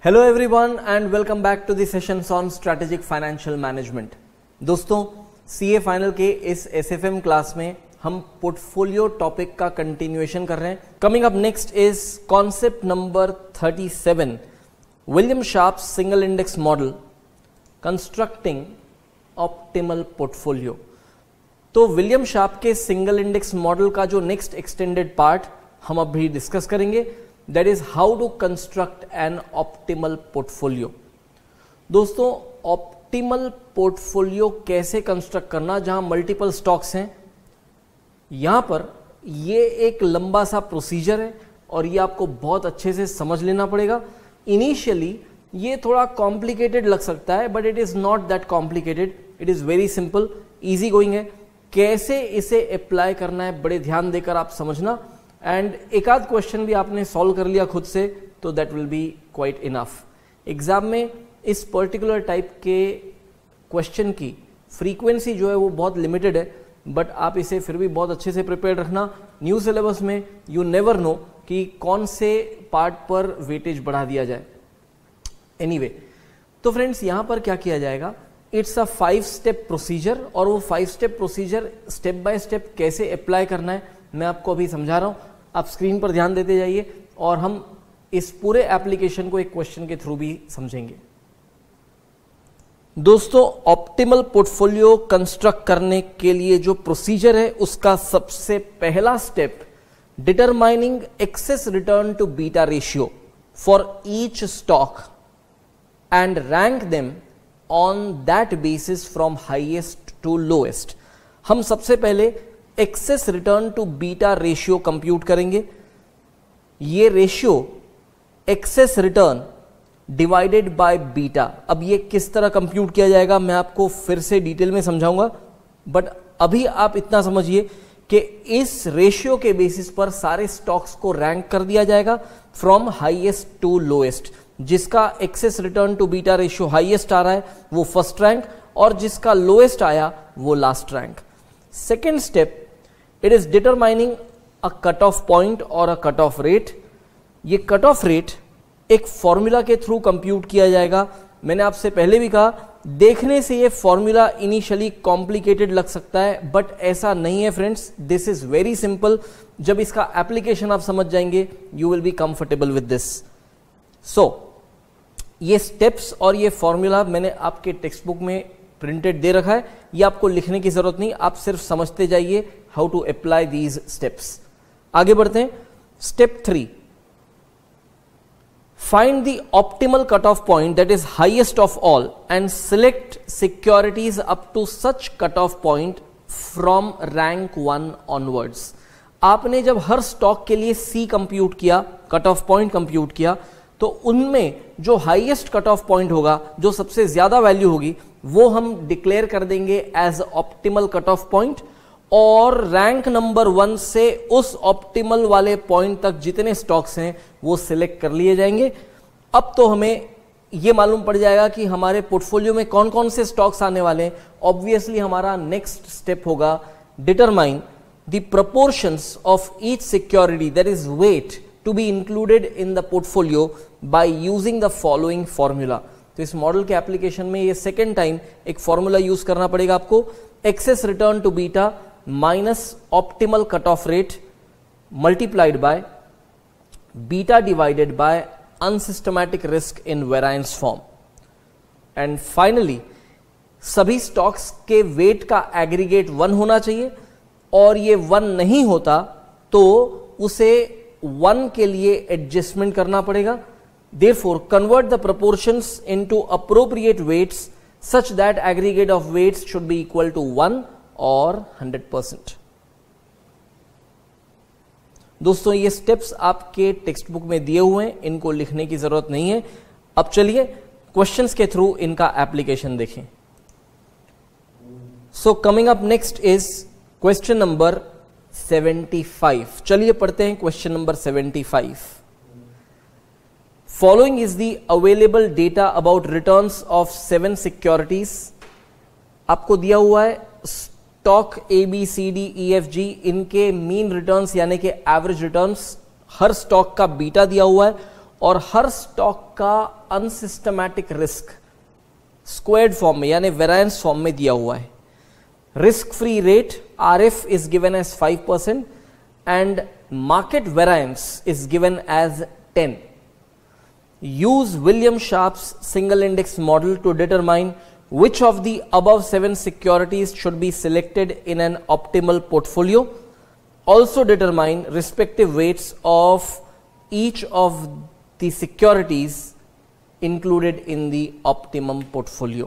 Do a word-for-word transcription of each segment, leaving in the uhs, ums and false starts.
Hello everyone and welcome back to the sessions on strategic financial management. दोस्तों, CA final के इस SFM class में हम portfolio topic का कंटिन्यूएशन कर रहे हैं। Coming up next is concept number thirty seven, William Sharpe single index model constructing optimal portfolio. तो विलियम शार्प के सिंगल इंडेक्स मॉडल का जो नेक्स्ट एक्सटेंडेड पार्ट हम अभी डिस्कस करेंगे, that is how to construct an optimal portfolio. दोस्तों, optimal portfolio कैसे construct करना, जहां मल्टीपल स्टॉक्स हैं, यहां पर ये एक लंबा सा प्रोसीजर है और ये आपको बहुत अच्छे से समझ लेना पड़ेगा। इनिशियली ये थोड़ा कॉम्प्लिकेटेड लग सकता है, but it is not that complicated, it is very simple, easy going है। कैसे इसे अप्लाई करना है बड़े ध्यान देकर आप समझना, एंड एक आध क्वेश्चन भी आपने सॉल्व कर लिया खुद से तो that will be quite enough. Exam में इस पर्टिकुलर टाइप के क्वेश्चन की फ्रीक्वेंसी जो है वो बहुत लिमिटेड है, बट आप इसे फिर भी बहुत अच्छे से प्रिपेयर रखना। न्यू सिलेबस में यू नेवर नो कि कौन से पार्ट पर वेटेज बढ़ा दिया जाए। एनीवे anyway, तो फ्रेंड्स यहां पर क्या किया जाएगा, it's a five step procedure, और वो five step procedure step by step कैसे अप्लाई करना है मैं आपको अभी समझा रहा हूं। आप स्क्रीन पर ध्यान देते जाइए और हम इस पूरे एप्लीकेशन को एक क्वेश्चन के थ्रू भी समझेंगे। दोस्तों, ऑप्टिमल पोर्टफोलियो कंस्ट्रक्ट करने के लिए जो प्रोसीजर है उसका सबसे पहला step, determining excess return to beta ratio for each stock and rank them on that basis from highest to lowest. हम सबसे पहले excess return to beta ratio compute करेंगे। ये ratio excess return divided by beta. अब ये किस तरह compute किया जाएगा मैं आपको फिर से डिटेल में समझाऊंगा, बट अभी आप इतना समझिए कि इस रेशियो के बेसिस पर सारे स्टॉक्स को रैंक कर दिया जाएगा फ्रॉम हाईएस्ट टू लोएस्ट। जिसका excess return to beta ratio highest आ रहा है वो फर्स्ट रैंक, और जिसका लोएस्ट आया वो last rank. Second step, it is determining a cut off point और अ कट ऑफ रेट। ये कट ऑफ रेट एक फॉर्मूला के थ्रू कंप्यूट किया जाएगा। मैंने आपसे पहले भी कहा, देखने से ये फॉर्मूला इनिशियली कॉम्प्लिकेटेड लग सकता है, बट ऐसा नहीं है friends, this is very simple. जब इसका एप्लीकेशन आप समझ जाएंगे you will be comfortable with this. So ये स्टेप्स और ये फॉर्मूला मैंने आपके टेक्स्ट बुक में प्रिंटेड दे रखा है, ये आपको लिखने की जरूरत नहीं, आप सिर्फ समझते जाइए how to apply these steps. आगे बढ़ते हैं। Step three, find the optimal cut off point that is highest of all and select securities up to such cut off point from rank one onwards. आपने जब हर stock के लिए C compute किया, cut off point compute किया, तो उनमें जो हाईएस्ट कट ऑफ पॉइंट होगा, जो सबसे ज्यादा वैल्यू होगी, वो हम डिक्लेयर कर देंगे as optimal cut off point, और रैंक नंबर वन से उस ऑप्टिमल वाले पॉइंट तक जितने स्टॉक्स हैं वो सिलेक्ट कर लिए जाएंगे। अब तो हमें ये मालूम पड़ जाएगा कि हमारे पोर्टफोलियो में कौन कौन से स्टॉक्स आने वाले हैं। ऑब्वियसली हमारा नेक्स्ट स्टेप होगा determine the proportions of each security that is weight to be included in the portfolio by using the following formula. तो इस मॉडल के एप्लीकेशन में ये सेकेंड टाइम एक फॉर्मूला यूज करना पड़ेगा आपको, excess return to beta minus optimal cut off rate multiplied by beta divided by unsystematic risk in variance form. And finally सभी स्टॉक्स के वेट का एग्रीगेट वन होना चाहिए, और ये वन नहीं होता तो उसे वन के लिए एडजस्टमेंट करना पड़ेगा। Therefore, convert the proportions into appropriate weights such that aggregate of weights should be equal to one or one hundred percent. दोस्तों, ये स्टेप्स आपके टेक्स्ट बुक में दिए हुए हैं, इनको लिखने की जरूरत नहीं है। अब चलिए क्वेश्चंस के थ्रू इनका एप्लीकेशन देखें। So coming up next is question number seventy five. चलिए पढ़ते हैं question number seventy five. Following is the available data about returns of seven securities. आपको दिया हुआ है stock A B C D E F G, इनके mean returns यानी कि एवरेज रिटर्न्स, हर स्टॉक का बीटा दिया हुआ है, और हर स्टॉक का अनसिस्टमैटिक रिस्क स्क्वायर्ड फॉर्म में यानी वेरिएंस फॉर्म में दिया हुआ है। Risk free rate R F is given as five percent and market variance is given as ten. Use William Sharpe's single index model to determine which of the above seven securities should be selected in an optimal portfolio. Also determine respective weights of each of the securities included in the optimum portfolio.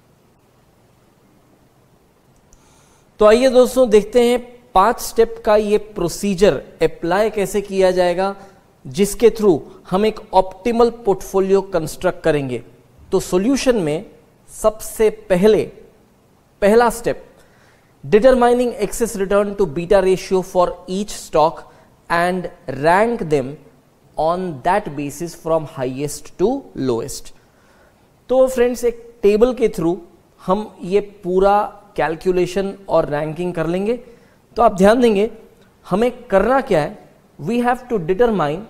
तो आइए दोस्तों देखते हैं पांच step का ये procedure apply कैसे किया जाएगा जिसके थ्रू हम एक ऑप्टिमल पोर्टफोलियो कंस्ट्रक्ट करेंगे. तो सॉल्यूशन में सबसे पहले पहला step, determining excess return to beta ratio for each stock and rank them on that basis from highest to lowest. तो फ्रेंड्स एक टेबल के थ्रू हम ये पूरा कैलकुलेशन और रैंकिंग कर लेंगे. तो आप ध्यान देंगे हमें करना क्या है, we have to determine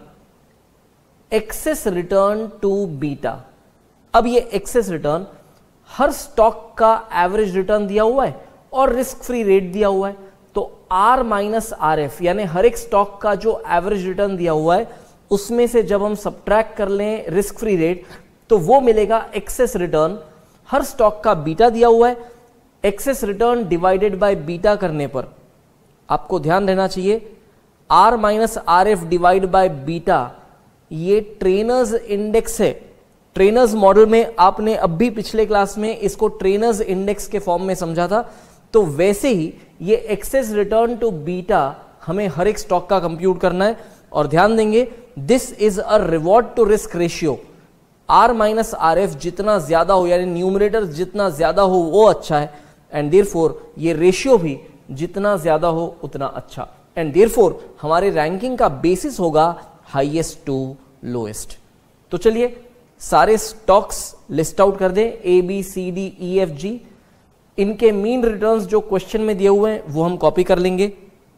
excess return to beta. अब ये एक्सेस रिटर्न हर स्टॉक का एवरेज रिटर्न दिया हुआ है और रिस्क फ्री रेट दिया हुआ है. तो आर माइनस आर एफ यानी हर एक स्टॉक का जो एवरेज रिटर्न दिया हुआ है उसमें से जब हम सब्ट्रैक्ट कर लें रिस्क फ्री रेट तो वो मिलेगा एक्सेस रिटर्न. हर स्टॉक का बीटा दिया हुआ है, excess return divided by beta करने पर आपको ध्यान रहना चाहिए R minus R F divide by beta ये ट्रेनर्स इंडेक्स है. ट्रेनर्स मॉडल में आपने अब भी पिछले क्लास में इसको ट्रेनर्स इंडेक्स के फॉर्म में समझा था. तो वैसे ही ये एक्सेस रिटर्न टू बीटा हमें हर एक स्टॉक का कंप्यूट करना है. और ध्यान देंगे this is a reward to risk ratio. R minus R F जितना ज्यादा हो यानी न्यूमरेटर जितना ज्यादा हो वो अच्छा है एंड देयरफॉर ये रेशियो भी जितना ज्यादा हो उतना अच्छा एंड देयरफॉर हमारे रैंकिंग का बेसिस होगा हाईएस्ट टू लोएस्ट. तो चलिए सारे स्टॉक्स लिस्ट आउट कर दें A B C D E F G. इनके मीन रिटर्न्स जो क्वेश्चन में दिए हुए हैं वो हम कॉपी कर लेंगे.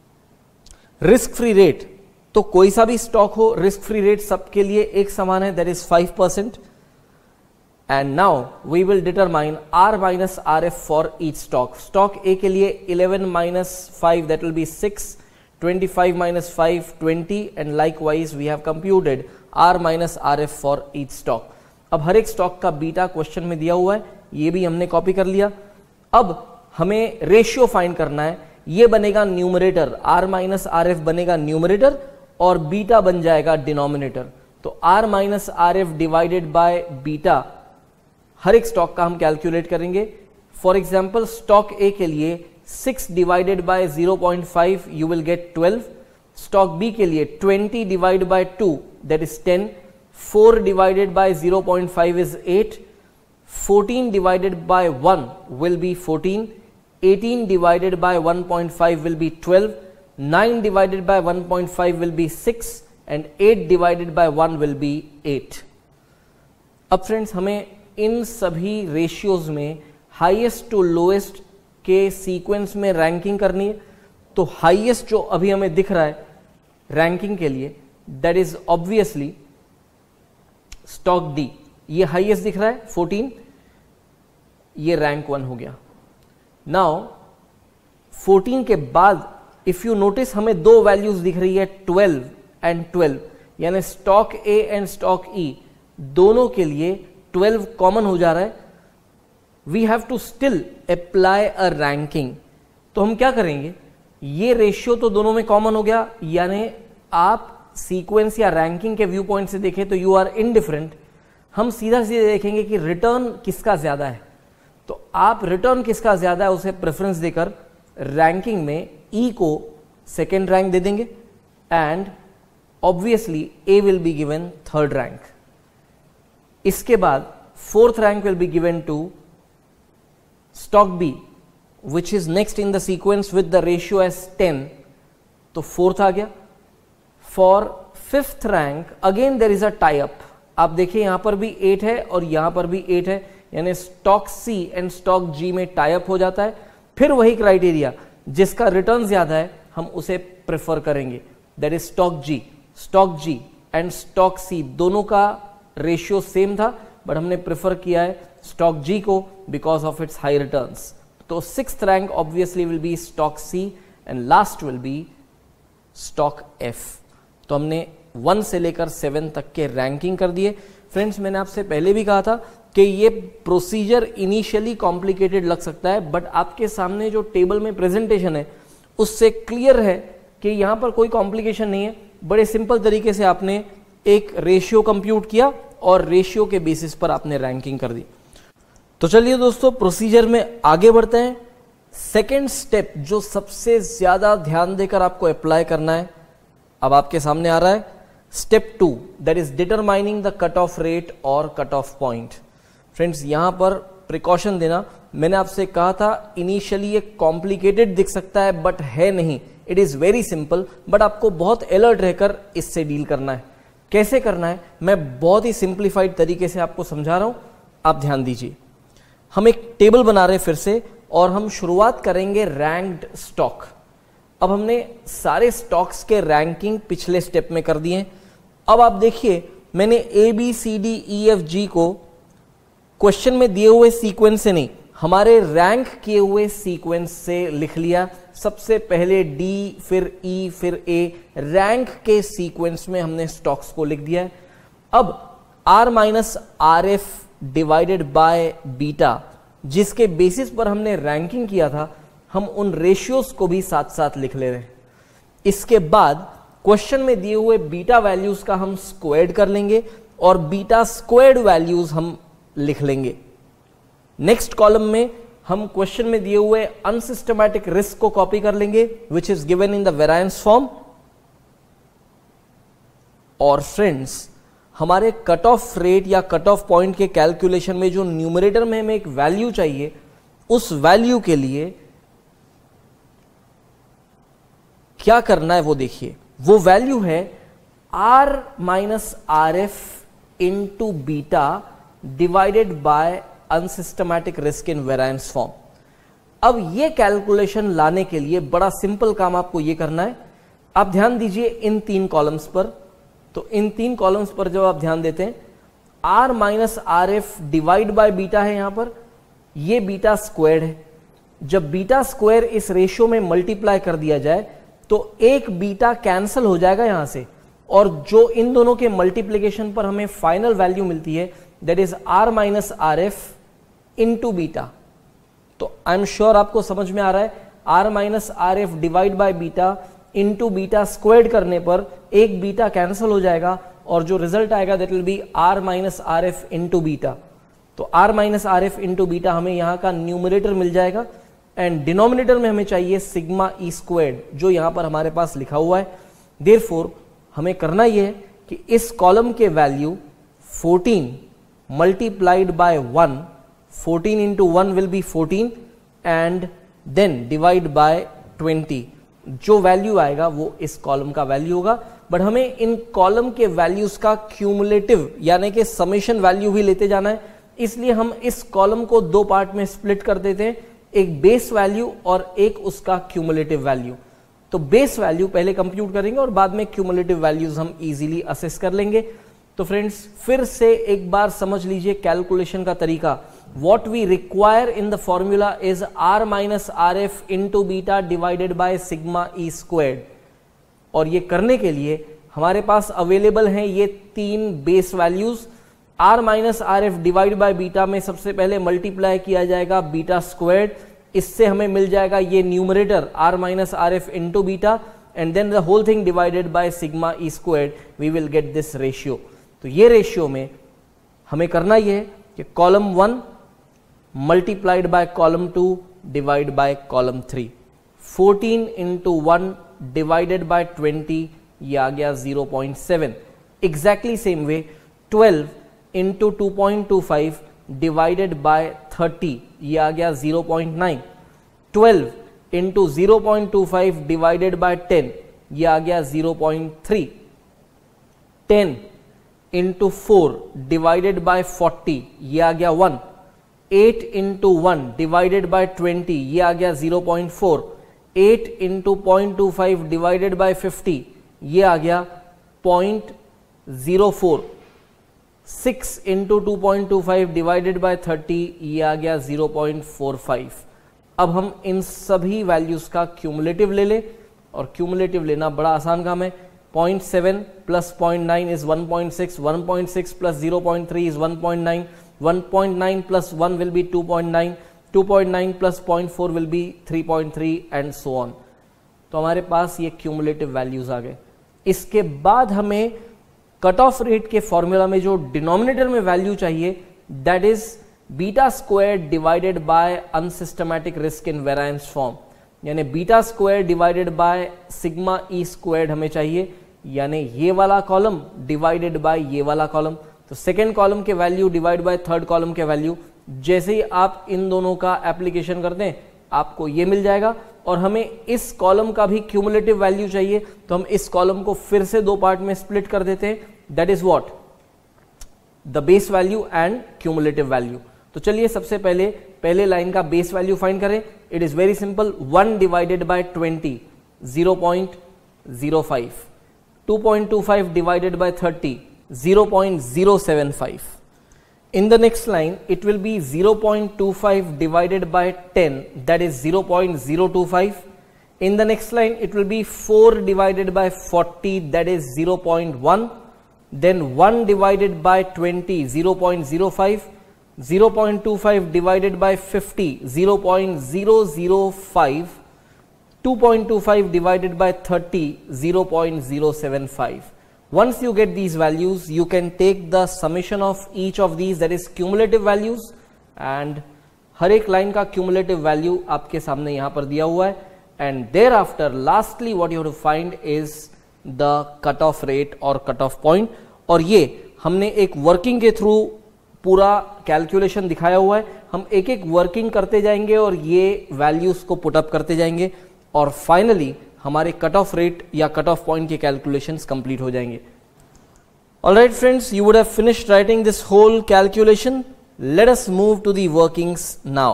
रिस्क फ्री रेट तो कोई सा भी स्टॉक हो रिस्क फ्री रेट सबके लिए एक समान है, that is five percent. And now we will determine R minus R F for each stock. Stock A के लिए eleven minus five that will be six, twenty-five minus five, twenty and likewise we have computed R minus R F for each stock. अब हर एक stock का beta question में दिया हुआ है, ये भी हमने कॉपी कर लिया. अब हमें रेशियो फाइंड करना है, ये बनेगा numerator, R minus R F बनेगा न्यूमरेटर और बीटा बन जाएगा डिनोमिनेटर. तो R minus R F divided by beta हर एक स्टॉक का हम कैलकुलेट करेंगे. फॉर एग्जाम्पल स्टॉक ए के लिए six divided by zero point five you will get twelve. Stock B के लिए twenty divided by two that is ten. four divided by zero point five is eight. fourteen divided by one will be fourteen. eighteen divided by one point five will be twelve. nine divided by one point five will be six and eight divided by one will be eight. अब friends हमें इन सभी ratios में highest to lowest के sequence में ranking करनी है. तो हाईएस्ट जो अभी हमें दिख रहा है रैंकिंग के लिए that is obviously stock D. ये हाईएस्ट दिख रहा है फोर्टीन, ये रैंक वन हो गया. नाउ फोर्टीन के बाद इफ यू नोटिस हमें दो वैल्यूज दिख रही है ट्वेल्व एंड ट्वेल्व यानी stock A and stock E दोनों के लिए ट्वेल्व कॉमन हो जा रहा है. We have to still apply a ranking. तो हम क्या करेंगे, ये रेशियो तो दोनों में कॉमन हो गया यानी आप सीक्वेंस या रैंकिंग के व्यू पॉइंट से देखें तो यू आर इनडिफरेंट. हम सीधा सीधे देखेंगे कि रिटर्न किसका ज्यादा है. तो आप रिटर्न किसका ज्यादा है उसे प्रेफरेंस देकर रैंकिंग में ई को सेकेंड रैंक दे देंगे and obviously A will be given third rank. इसके बाद fourth rank will be given to stock B which is next in the sequence with the ratio as ten. तो fourth आ गया. For fifth rank again there is a tie up. आप देखिए यहां पर भी eight है और यहां पर भी eight है यानी stock C and stock G में tie up हो जाता है. फिर वही क्राइटेरिया जिसका रिटर्न ज्यादा है हम उसे प्रेफर करेंगे that is stock G. stock G and stock C दोनों का रेशियो सेम था, बट हमने प्रेफर किया है स्टॉक जी को because of its high returns. तो sixth rank obviously will be stock C and last will be stock F. तो हमने वन से लेकर सेवन तक के रैंकिंग कर दिए। फ्रेंड्स, मैंने आपसे पहले भी कहा था कि ये प्रोसीजर इनिशियली कॉम्प्लिकेटेड लग सकता है, बट आपके सामने जो टेबल में प्रेजेंटेशन है उससे क्लियर है कि यहां पर कोई कॉम्प्लिकेशन नहीं है। बड़े सिंपल तरीके से आपने एक रेशियो कंप्यूट किया और रेशियो के बेसिस पर आपने रैंकिंग कर दी। तो चलिए दोस्तों, प्रोसीजर में आगे बढ़ते हैं। सेकेंड स्टेप जो सबसे ज्यादा ध्यान देकर आपको अप्लाई करना है, अब आपके सामने आ रहा है step two, that is determining the cut off rate और कट ऑफ पॉइंट। फ्रेंड्स, यहां पर प्रिकॉशन देना, मैंने आपसे कहा था इनिशियली ये कॉम्प्लिकेटेड दिख सकता है बट है नहीं, it is very simple, but आपको बहुत अलर्ट रहकर इससे डील करना है। कैसे करना है मैं बहुत ही सिंप्लीफाइड तरीके से आपको समझा रहा हूं, आप ध्यान दीजिए। हम एक टेबल बना रहे हैं फिर से, और हम शुरुआत करेंगे रैंक्ड स्टॉक। अब हमने सारे स्टॉक्स के रैंकिंग पिछले स्टेप में कर दिए। अब आप देखिए, मैंने A B C D E F G को क्वेश्चन में दिए हुए सीक्वेंस से नहीं, हमारे रैंक किए हुए सीक्वेंस से लिख लिया। सबसे पहले डी, फिर ई, फिर ए, रैंक के सीक्वेंस में हमने स्टॉक्स को लिख दिया है। अब R minus R F divided by beta, जिसके बेसिस पर हमने रैंकिंग किया था, हम उन रेशियोज को भी साथ साथ लिख ले रहे हैं। इसके बाद क्वेश्चन में दिए हुए बीटा वैल्यूज का हम स्क्वायर्ड कर लेंगे और बीटा स्क्वायर्ड वैल्यूज हम लिख लेंगे। नेक्स्ट कॉलम में हम क्वेश्चन में दिए हुए अनसिस्टमैटिक रिस्क को कॉपी कर लेंगे, which is given in the variance form. और फ्रेंड्स, हमारे कट ऑफ रेट या कट ऑफ पॉइंट के कैलकुलेशन में जो न्यूमरेटर में हमें एक वैल्यू चाहिए, उस वैल्यू के लिए क्या करना है वो देखिए। वो वैल्यू है R minus R F into beta divided by unsystematic risk in variance form. अब ये कैलकुलेशन लाने के लिए बड़ा सिंपल काम आपको ये करना है। आप ध्यान दीजिए इन तीन कॉलम्स पर। तो इन तीन कॉलम्स पर जब आप ध्यान देते हैं, R minus R F divide by beta है, यहां पर ये बीटा स्क्वायर्ड है। जब बीटा स्क्वायर इस रेशियो में मल्टीप्लाई कर दिया जाए तो एक बीटा कैंसिल हो जाएगा यहां से, और जो इन दोनों के मल्टीप्लीकेशन पर हमें फाइनल वैल्यू मिलती है, that is R minus R F into beta. तो आई एम श्योर आपको समझ में आ रहा है, R minus R F divide by beta into beta squared करने पर एक बीटा कैंसिल हो जाएगा और जो रिजल्ट आएगा that will be R minus R F into beta. तो R minus R F into beta हमें यहां का न्यूमरेटर मिल जाएगा, एंड डिनोमिनेटर में हमें चाहिए सिग्मा ई स्क्वायर्ड, जो यहां पर हमारे पास लिखा हुआ है। देयरफॉर हमें करना यह है कि इस कॉलम के value fourteen multiplied by one, fourteen into one will be fourteen, and then divide by twenty. जो वैल्यू आएगा वो इस कॉलम का वैल्यू होगा। बट हमें इन कॉलम के वैल्यूज का क्यूमुलेटिव यानी कि समेशन वैल्यू भी लेते जाना है, इसलिए हम इस कॉलम को दो पार्ट में स्प्लिट कर देते हैं, एक बेस वैल्यू और एक उसका क्यूमुलेटिव वैल्यू। तो बेस वैल्यू पहले कंप्यूट करेंगे और बाद में क्यूमुलेटिव वैल्यूज हम इजीली असेस कर लेंगे। तो फ्रेंड्स, फिर से एक बार समझ लीजिए कैलकुलेशन का तरीका। What we require in the formula is r minus rf into beta divided by sigma e squared, और ये करने के लिए हमारे पास अवेलेबल हैं ये तीन base values. r minus R F divide by beta में सबसे पहले मल्टीप्लाई किया जाएगा बीटा स्क्वायर्ड, इससे हमें मिल जाएगा ये numerator r minus R F into beta, and then the whole thing divided by sigma E squared, we will get this ratio. तो ये रेशियो में हमें करना ये है कि column one multiplied by column two divide by column three, fourteen into one divided by twenty, ये आ गया zero point seven. Exactly same way twelve into two point two five divided by thirty, ये आ गया zero point nine. Twelve into zero point two five divided by ten, ये आ गया zero point three. Ten into four divided by forty, ये आ गया one. Eight into one divided by twenty, ये आ गया zero point four. Eight into point two five divided by fifty, ये आ गया point zero four, six into two point two five divided by thirty, ये आ गया जीरो पॉइंट फोर फाइव। अब हम इन सभी वैल्यूज का क्यूमुलेटिव ले ले, और क्यूमुलेटिव लेना बड़ा आसान काम है। Point seven plus point nine is one point six, one point six plus zero point three is one point nine, one point nine plus one will be two point nine, two point nine plus point four will be three point three and so on. तो हमारे पास ये cumulative values आ गए। इसके बाद हमें cut off rate के formula में जो डिनोमिनेटर में वैल्यू चाहिए, that is beta square divided by unsystematic risk in variance form, यानी beta square divided by sigma E squared हमें चाहिए, यानी ये वाला कॉलम डिवाइडेड बाय ये वाला कॉलम। तो सेकेंड कॉलम के value divide by third column के वैल्यू। जैसे ही आप इन दोनों का एप्लीकेशन करते हैं आपको ये मिल जाएगा, और हमें इस कॉलम का भी क्यूमुलेटिव वैल्यू चाहिए, तो हम इस कॉलम को फिर से दो पार्ट में स्प्लिट कर देते हैं, that is what, the base value and cumulative value. तो चलिए सबसे पहले पहले लाइन का बेस वैल्यू फाइंड करें। It is very simple, one divided by twenty, zero point zero five, two point two five divided by thirty, zero point zero seven five. In the next line, it will be zero point two five divided by ten, that is zero point zero two five. In the next line, it will be four divided by forty, that is zero point one. Then one divided by twenty, zero point zero five. zero point two five divided by fifty, zero point zero zero five. two point two five divided by thirty, zero point zero seven five. Once you get these values, you can take the summation of each of these, that is cumulative values, and हर एक line का cumulative value आपके सामने यहाँ पर दिया हुआ है, and thereafter lastly what you have to find is the cutoff rate or cutoff point. और ये हमने एक working के through पूरा calculation दिखाया हुआ है, हम एक एक working करते जाएंगे और ये values को put up करते जाएंगे, और finally हमारे कट ऑफ रेट या कट ऑफ पॉइंट के कैलकुलेशंस कंप्लीट हो जाएंगे. Alright friends, you would have finished writing this whole calculation. Let us move to the workings now.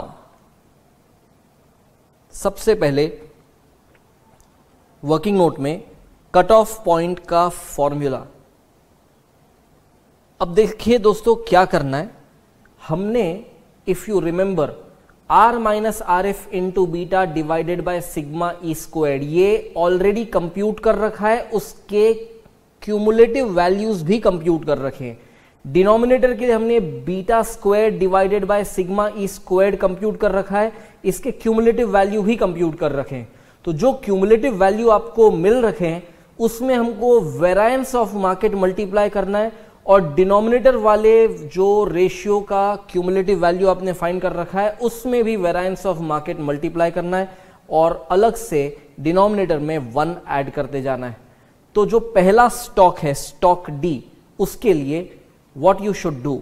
सबसे पहले वर्किंग नोट में कट ऑफ पॉइंट का formula. अब देखिए दोस्तों क्या करना है. हमने, if you remember, R minus R F into beta divided by sigma E squared, ये ऑलरेडी कंप्यूट कर रखा है, उसके क्यूमुलेटिव वैल्यूज भी कंप्यूट कर रखे हैं. डिनोमिनेटर के लिए हमने beta square divided by sigma E squared compute कर रखा है, इसके क्यूमुलेटिव वैल्यू भी कंप्यूट कर रखे हैं. तो जो क्यूमुलेटिव वैल्यू आपको मिल रखे हैं उसमें हमको वेरायंस ऑफ मार्केट मल्टीप्लाई करना है, और डिनोमिनेटर वाले जो रेशियो का क्यूमुलेटिव वैल्यू आपने फाइंड कर रखा है उसमें भी वेरायंस ऑफ मार्केट मल्टीप्लाई करना है, और अलग से डिनोमिनेटर में वन ऐड करते जाना है. तो जो पहला स्टॉक है, स्टॉक डी, उसके लिए what you should do,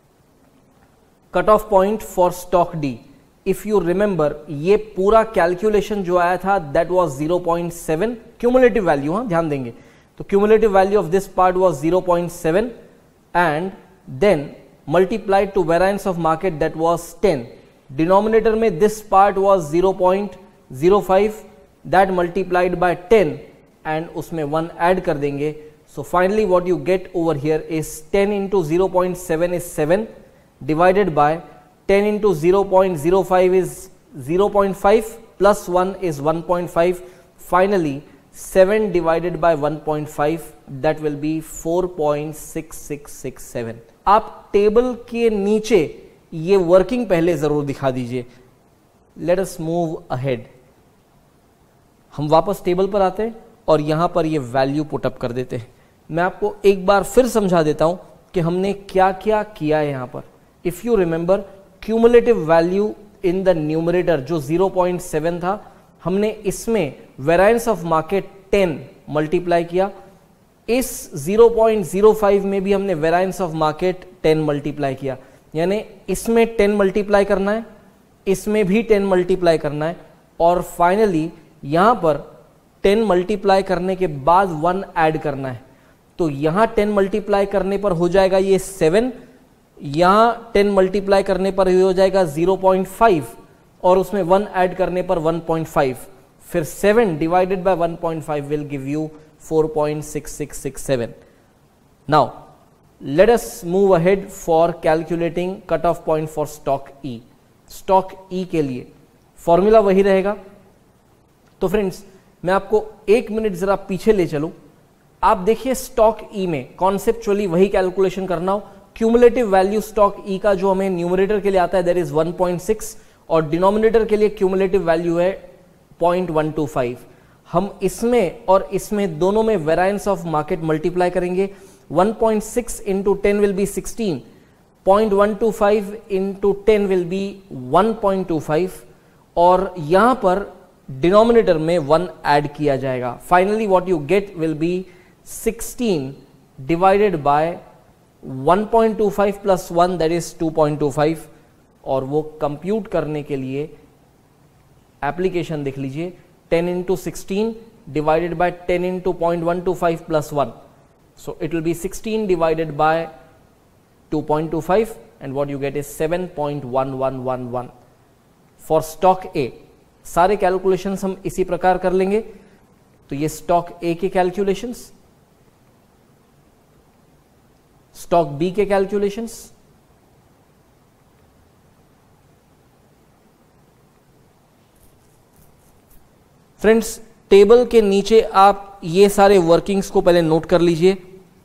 cut off point for stock D. If you remember, ये पूरा कैलकुलेशन जो आया था that was zero point seven cumulative value. हाँ, ध्यान देंगे. तो cumulative value of this part was zero point seven and then multiplied to variance of market, that was ten. Denominator में this part was zero point zero five, that multiplied by ten, and उसमें one add कर देंगे. So finally what you get over here is ten into zero point seven is seven, divided by ten into zero point zero five is zero point five, plus one is one point five. Finally seven divided by one point five, that will be four point six six six seven. आप table के नीचे ये working पहले जरूर दिखा दीजिए. Let us move ahead. हम वापस टेबल पर आते हैं और यहां पर ये वैल्यू पुट अप कर देते हैं. मैं आपको एक बार फिर समझा देता हूं कि हमने क्या क्या किया है यहां पर. If you remember, cumulative value in the numerator जो ज़ीरो पॉइंट सेवन था, हमने इसमें variance of market ten multiply किया. इस ज़ीरो पॉइंट ज़ीरो फाइव में भी हमने variance of market ten multiply किया, यानी इसमें टेन मल्टीप्लाई करना है, इसमें भी टेन मल्टीप्लाई करना है, और फाइनली यहां पर टेन मल्टीप्लाई करने के बाद वन ऐड करना है. तो यहां टेन मल्टीप्लाई करने पर हो जाएगा ये सेवन, यहां टेन मल्टीप्लाई करने पर हो जाएगा ज़ीरो पॉइंट फाइव, और उसमें वन ऐड करने पर वन पॉइंट फाइव. फिर seven divided by one point five will give you four point six six six seven. Now let us move ahead for calculating cutoff point for stock E. Stock E के लिए formula वही रहेगा। तो friends मैं आपको एक minute जरा पीछे ले चलूं। आप देखिए स्टॉक E में कॉन्सेप्चुअली वही कैलकुलेशन करना हो। क्यूमुलेटिव वैल्यू स्टॉक E का जो हमें न्यूमरेटर के लिए आता है that is one point six और डिनोमिनेटर के लिए क्यूमुलेटिव वैल्यू है zero point one two five. हम इसमें और इसमें दोनों में वेरिएंस ऑफ मार्केट मल्टीप्लाई करेंगे। One point six into ten will be sixteen, zero point one two five into ten will be one point two five और यहां पर डिनोमिनेटर में वन ऐड किया जाएगा। Finally what you get will be sixteen divided by one point two five plus one that is two point two five और वो compute करने के लिए एप्लीकेशन देख लीजिए ten into sixteen divided by ten into point one two five plus one. So it will be sixteen divided by two point two five and what you get is seven point one one one one. For stock A सारे calculations हम इसी प्रकार कर लेंगे। तो ये stock A के calculations, stock B के कैलकुलेशंस, फ्रेंड्स टेबल के नीचे आप ये सारे वर्किंग्स को पहले नोट कर लीजिए।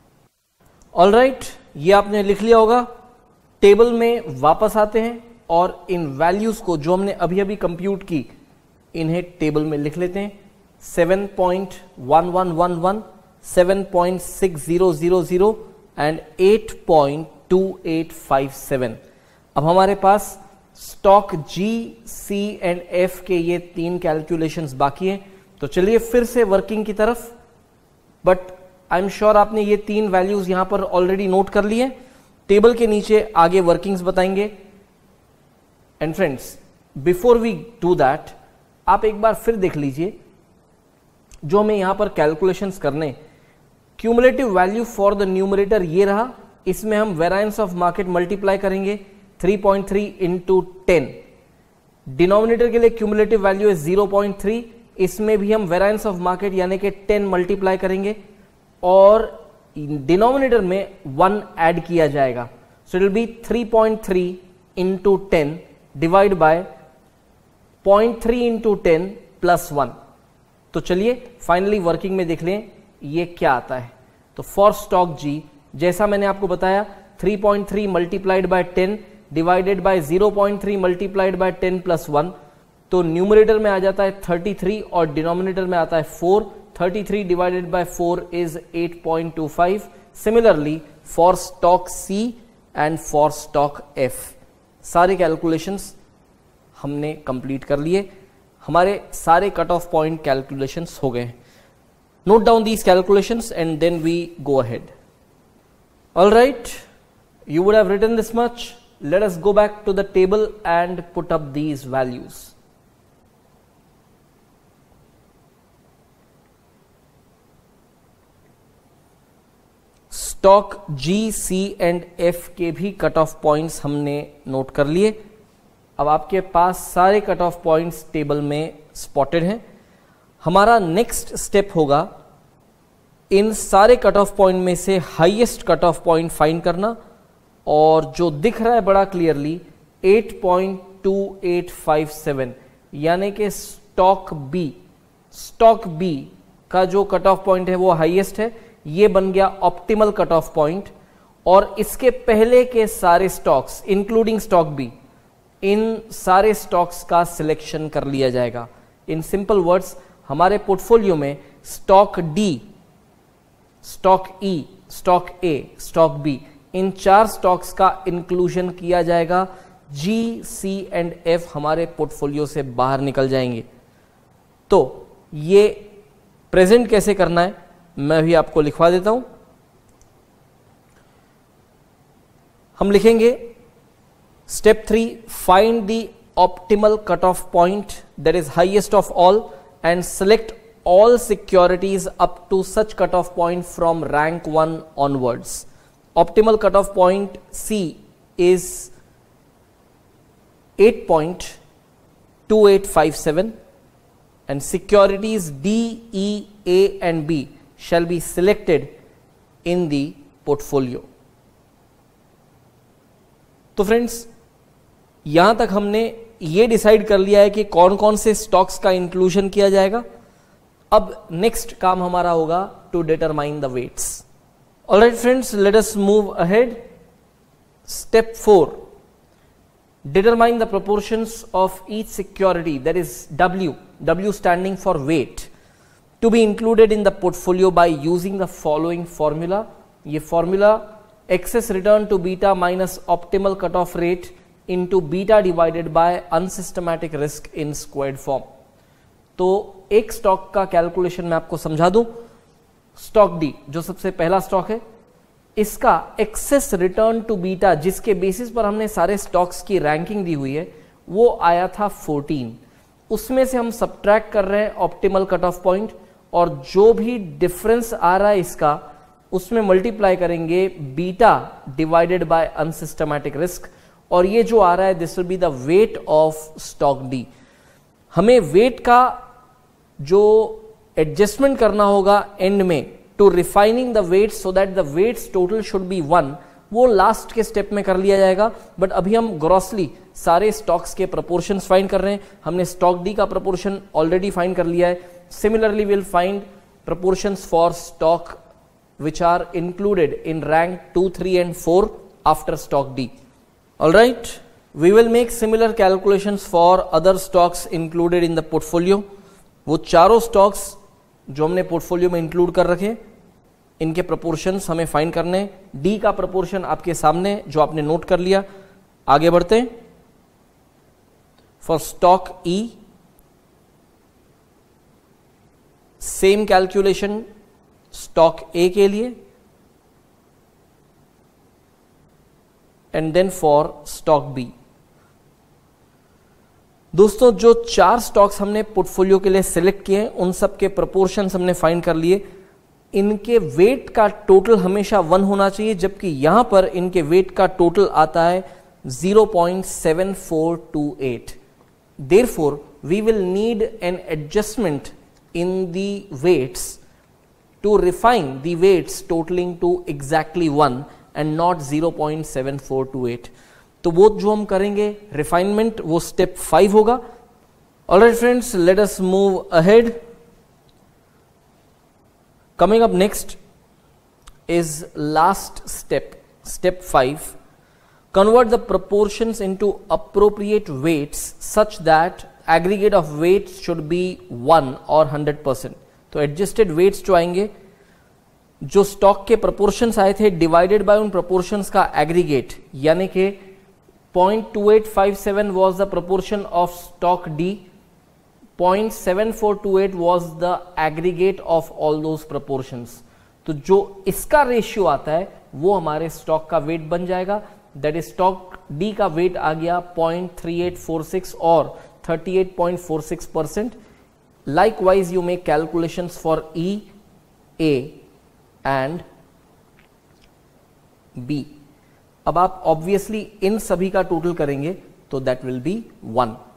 ऑल राइट, ये आपने लिख लिया होगा। टेबल में वापस आते हैं और इन वैल्यूज को जो हमने अभी अभी कंप्यूट की इन्हें टेबल में लिख लेते हैं। Seven point one one one one, seven point six zero zero zero and eight point two eight five seven. अब हमारे पास stock G, C and F के ये तीन कैलकुलेशंस बाकी हैं। तो चलिए फिर से वर्किंग की तरफ, बट आई एम श्योर आपने ये तीन वैल्यूज यहां पर ऑलरेडी नोट कर लिए। टेबल के नीचे आगे वर्किंग्स बताएंगे। And friends before we do that आप एक बार फिर देख लीजिए जो हमें यहां पर कैलकुलेशंस करने। Cumulative value for the numerator ये रहा, इसमें हम वेरिएंस ऑफ मार्केट मल्टीप्लाई करेंगे three point three into ten. Denominator के लिए क्यूमुलेटिव वैल्यू है ज़ीरो पॉइंट थ्री, इसमें भी हम वेरिएंस ऑफ मार्केट यानी कि टेन मल्टीप्लाई करेंगे और डिनोमिनेटर में वन ऐड किया जाएगा। So it will be three point three into ten divide by point three into ten plus one. तो चलिए फाइनली वर्किंग में देख लें ये क्या आता है। तो फॉर स्टॉक जी जैसा मैंने आपको बताया three point three multiplied by ten divided by zero point three multiplied by ten plus one. तो न्यूमरेटर में आ जाता है थर्टी थ्री और डिनोमिनेटर में आता है four. Thirty three divided by four is eight point two five. Similarly for stock C and for stock F सारे कैलकुलेशंस हमने कंप्लीट कर लिए। हमारे सारे कट ऑफ पॉइंट कैलकुलेशंस हो गए। Note down these calculations and then we go ahead. All right, you would have written this much. Let us go back to the table and put up these values. Stock G, C and F के भी cut off points हमने note कर लिए। अब आपके पास सारे cut off points table में स्पॉटेड हैं। हमारा नेक्स्ट स्टेप होगा इन सारे कट ऑफ पॉइंट में से highest cut off point find करना और जो दिख रहा है बड़ा clearly eight point two eight five seven यानी कि स्टॉक बी स्टॉक बी का जो कट ऑफ पॉइंट है वो हाईएस्ट है। ये बन गया ऑप्टिमल कट ऑफ पॉइंट और इसके पहले के सारे स्टॉक्स इंक्लूडिंग स्टॉक बी, इन सारे स्टॉक्स का सिलेक्शन कर लिया जाएगा। इन सिंपल वर्ड्स हमारे पोर्टफोलियो में stock D, stock E, stock A, stock B, इन चार स्टॉक्स का इंक्लूजन किया जाएगा। जी, सी एंड एफ हमारे पोर्टफोलियो से बाहर निकल जाएंगे। तो ये प्रेजेंट कैसे करना है मैं भी आपको लिखवा देता हूं। हम लिखेंगे step three, find the optimal cut off point that is highest of all and select all securities up to such cutoff point from rank one onwards. Optimal cutoff point C is eight point two eight five seven and securities D, E, A and B shall be selected in the portfolio. तो friends, यहां तक हमने ये decide कर लिया है कि कौन कौन से स्टॉक्स का इंक्लूजन किया जाएगा। अब नेक्स्ट काम हमारा होगा to determine the weights. Alright friends, let us move ahead. Step four, determine the proportions of each security, that is W, W standing for weight, to be included in the portfolio by using the following formula. ये formula excess return to beta minus optimal cutoff rate into beta divided by unsystematic risk in squared form. तो एक stock का calculation मैं आपको समझा दूं। Stock D जो सबसे पहला स्टॉक है, इसका एक्सेस रिटर्न टू बीटा, जिसके बेसिस पर हमने सारे स्टॉक्स की रैंकिंग दी हुई है, वो आया था फोर्टीन। उसमें से हम सबट्रैक्ट कर रहे हैं ऑप्टिमल कट ऑफ पॉइंट, और जो भी डिफरेंस आ रहा है इसका, उसमें मल्टीप्लाई करेंगे beta divided by unsystematic risk, और ये जो आ रहा है this will be the weight of stock D. हमें वेट का जो एडजस्टमेंट करना होगा एंड में to refining the weights so that the weights total should be one, वो लास्ट के स्टेप में कर लिया जाएगा। बट अभी हम ग्रॉसली सारे स्टॉक्स के प्रपोर्शंस फाइंड कर रहे हैं। हमने स्टॉक डी का प्रपोर्शन ऑलरेडी फाइंड कर लिया है। Similarly will find proportions for stock which are included in rank two, three and four after stock D. Alright, we will make similar calculations for other stocks included in the portfolio. वो चारों stocks जो हमने portfolio में include कर रखे, इनके proportions हमें find करने। डी का प्रपोर्शन आपके सामने जो आपने नोट कर लिया। आगे बढ़ते हैं। For stock E same calculation stock A के लिए, and then for stock B. दोस्तों, जो चार स्टॉक्स हमने पोर्टफोलियो के लिए सिलेक्ट किए हैं, उन सब के प्रपोर्शंस हमने फाइंड कर लिए। इनके वेट का टोटल हमेशा वन होना चाहिए, जबकि यहां पर इनके वेट का टोटल आता है zero point seven four two eight. Therefore we will need an adjustment in the weights to refine the weights totaling to exactly one and not zero point seven four two eight. तो वो जो हम करेंगे refinement, वो step five होगा। Alright friends, let us move ahead. Coming up next is last step, step five. Convert the proportions into appropriate weights such that aggregate of weights should be one or one hundred percent. तो adjusted weights जो आएंगे, जो stock के proportions आए थे divided by उन proportions का aggregate, यानी कि zero point two eight five seven was the proportion of stock D, zero point seven four two eight was the aggregate of all those proportions. तो जो इसका रेशियो आता है वो हमारे स्टॉक का वेट बन जाएगा। दैट इज स्टॉक डी का वेट आ गया zero point three eight four six और thirty-eight point four six percent. Likewise you make calculations for E, A and B. अब आप ऑब्वियसली इन सभी का टोटल करेंगे तो दैट विल बी वन।